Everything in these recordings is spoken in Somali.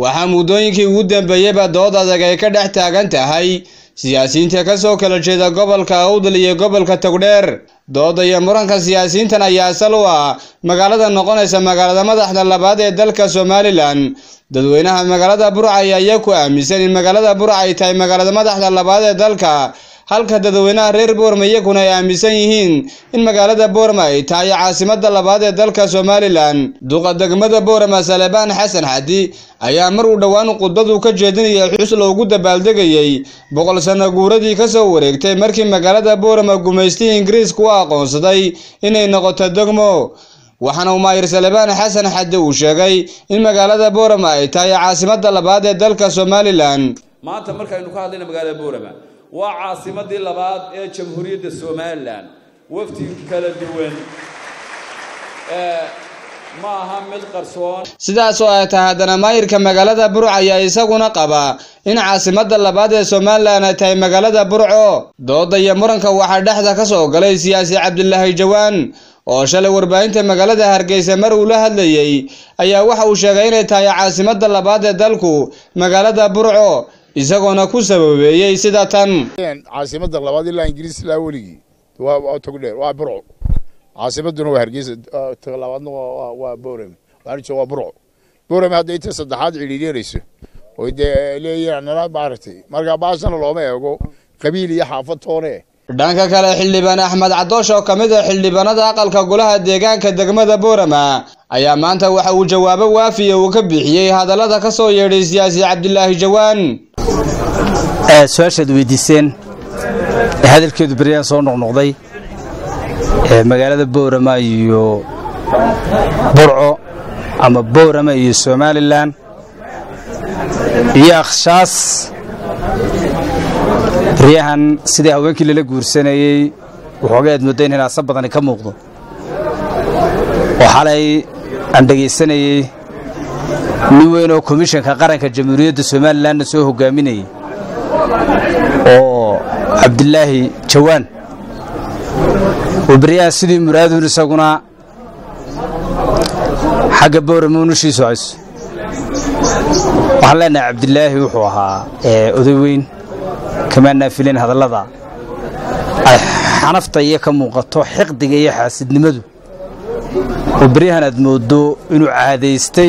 waxaa muddooyinkii ugu dambeeyayba dood adag ay ka dhex taagan tahay siyaasiyiinta ka soo kala jeeda gobolka Awdal iyo gobolka Togdheer. dooda iyo muranka siyaasiyiintan ayaa asal u ah magaalada noqonaysa magaalada madaxda labaad ee dalka Somaliland. dadweynaha magaalada Burco ayaa ku aaminsan in magaalada Burco ay tahay magaalada madaxda labaad ee dalka, halka dadweynaha reer Boorama iyaguna ay aaminsan yihiin in magaalada Boorama ay tahay caasimadda labaad ee dalka Somaliland. duqa degmada Boorama Salebaan Xasan Xadi ayaa mar uu dhawaan khudbadu ka jeedinayay xus loogu dabaaldegayay 100 sano guuradii ka soo wareegtay markii magaalada Boorama gumeystii Ingiriisku aqoonsaday inay noqoto degmo. waxaana Maayir Salebaan Xasan Xadi uu sheegay in magaalada Boorama ay tahay caasimadda labaad ee dalka Somaliland. maanta markaynu ka hadlayno magaalada Boorama waa caasimadii labaad ee jamhuuriyadda Somaliland. wafdi kala duwan ma aha mid qarsoon. sidaas oo ay tahay haddana maayirka magaalada Burco ayaa isaguna qaba in caasimadda labaad ee Somaliland ay tahay magaalada Burco. dooda iyo muranka waxaa dhexda ka soo galay siyaasi Cabdillaahi Jawaan oo shalay warbaahinta magaalada Hargeysa mar uu la hadlayay ayaa waxa uu sheegay inay tahay caasimadda labaad ee dalku magaalada Burco, isagoona ku sababeeyay sida tan. caasimadda labaad ilaa Ingiriis la waligi waa Togdheer waa Burco, caasimaduna waa Hargeysa, labaadna waa Boorama, waxaan waa Burco. Boorama hadda inta saddexaad ciliirayso oo leeyahay nala baartay marka baasana looma eego qabiil iyo xaafad toone. dhanka kale xildhibaan Axmed Cadoosh oo kamid ah xildhibaanada aqalka golaha deegaanka degmada Boorama ayaa maanta waxa uu jawaabo waafiye uu ka bixiyay hadallada ka soo yeedhay siyaasi Cabdillaahi Jawaan. su'aashaad weydiiseen hadalkeedu bariyaan soo noqnoqday magaalada Boorama iyo Burco ama Boorama iyo Somaliland iyo akhshaas riyahan sidii haweenkii la guursanayay waxoogaad mooday in aasab badan ka muuqdo. waxalay aan dhageysanayay nin weyn oo komishanka qaranka jamhuuriyadda Somaliland soo hogaaminayay oo Cabdillaahi Jawaan وبريا سيدي مراد ونسقنا حق بورم ونشي سعس وحلنا عبد الله وحوها أذوين كمان نافلين هذا اللذا حنفت إياكم وقطع حقد جاي حاسد نمدو وبريها ندمودو إنه عاديستي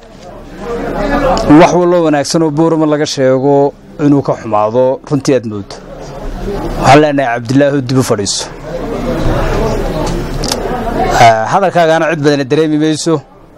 وحول الله ونكسنو بورم الله كشيء إنه كحماضو رنتي أدمود وحلنا عبد الله الدبو فريس هذا كان عد بدن الدريمي ميسو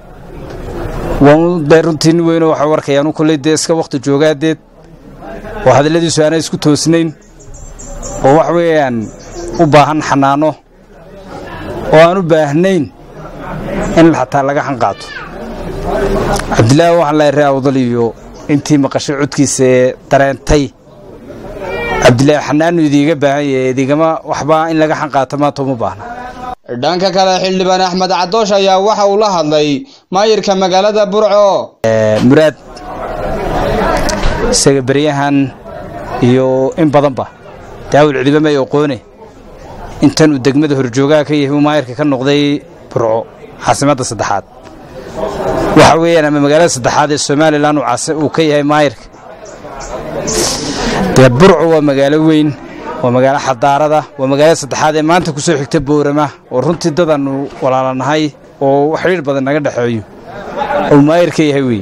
وديرنتين وين وحوار كيانو كل ديسك وقت جوجاديد وهذا الذي سوانا يسكتوا سنين ووحويان وباهن حنانو وانو باهنين إن حتى لقى حنقاطو عبد الله وحلا يرى وضليو انتي مقشع عدكي سي ترانتي عبد الله حنان يديقى باهي يديقى ما وحبا إن لقى حنقاطو ما تومو باهنا dhanka kale xildhibaan Axmed Cadoosh ayaa waxa uu la hadlay maayirka magaalada Burco. muraad isaga bariyahan iyo in badan ba daawul ciidamada ay qoone intan uu degmada horjoogaa ka yahay maayirka ka noqday Burco caasimadda saddexaad waxa weeyaan ama magaalada saddexaad ee Somaliland uu ka yahay maayirka. Burco waa magaalo weyn ومجال حضارة ومجال سدحات ما أنت كسر حكتب بورما ورنتي ضدنا ولا نهاي وحرير بدنا نقدر حيو وما يركي هوي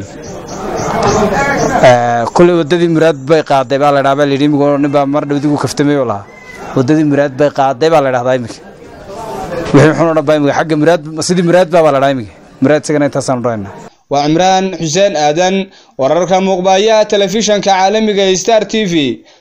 كل وددي مراد بيقعد دبا على رابع اللي يقولون نبى مرة بدو كفتمي ولا وددي مراد بيقعد دبا على رابعك وحنا ربعي حق مراد مسجد مراد بابا على رابعك مراد سكنة تصن رأينا. وعمران حسين آدن ورركم مقبايا تلفزيون كعالمي ستار تي في